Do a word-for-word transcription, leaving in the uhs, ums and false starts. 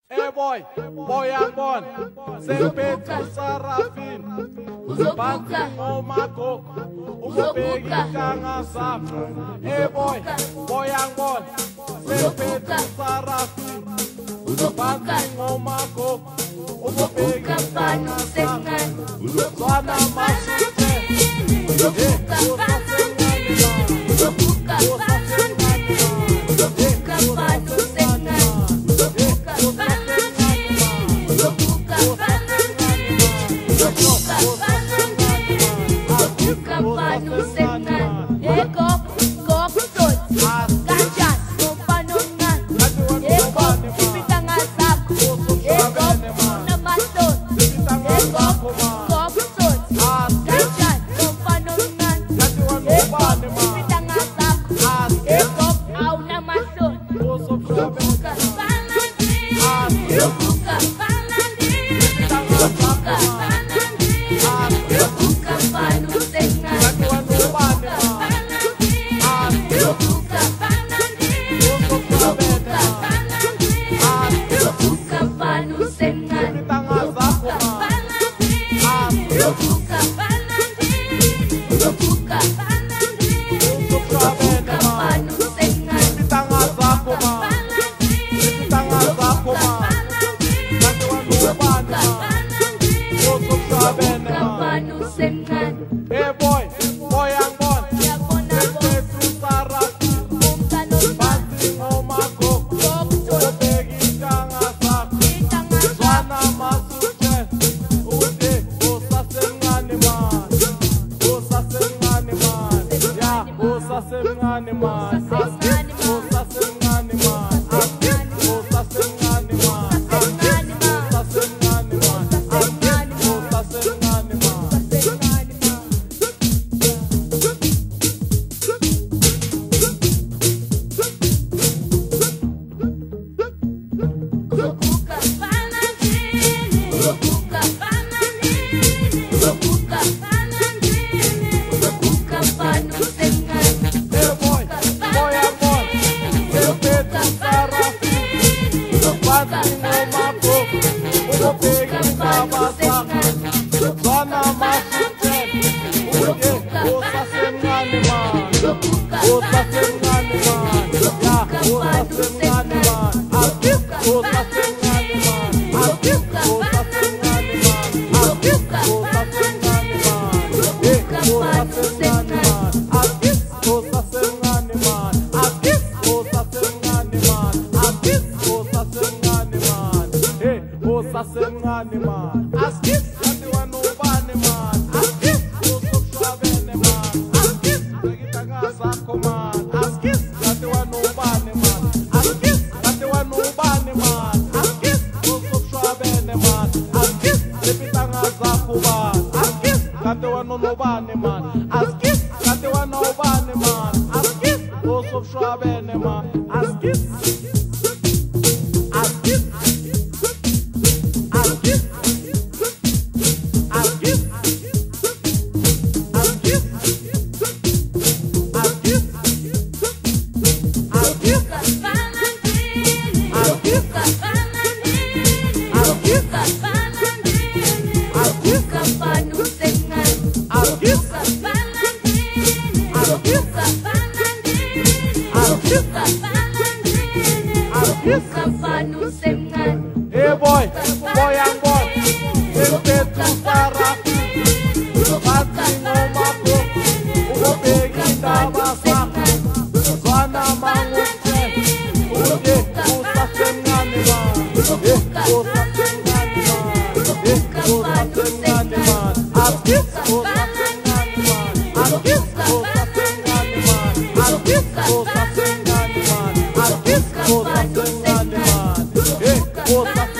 Hey boy, boy and born, Sepetu Sarafin, Banti Omako, Ubegi Kanga Safra. Hey boy, boy and born, Sepetu Sarafin, Banti Omako, Ubegi Kanga Safra. Zwana Masute, hey boy, boy and born, Sepetu Sarafin, Banti Omako, Ubegi Kanga Safra. Zwana Masute, Ude, Osa Sengani man, Osa Sengani man, ya, Osa Sengani man, Osa Sengani man, Osa Sengani man, Osa Sengani man, Osa Sengani man. Hey boy, boy and born, Sepetu Sarafin, Banti Omako, Ubegi Kanga Safra. Zwana Masute, Ude, Osa Sengani man, Osa Sengani man, Osa Sengani man, Osa Sengani man, Osa Sengani man, Osa Sengani man, Osa Sengani man, Osa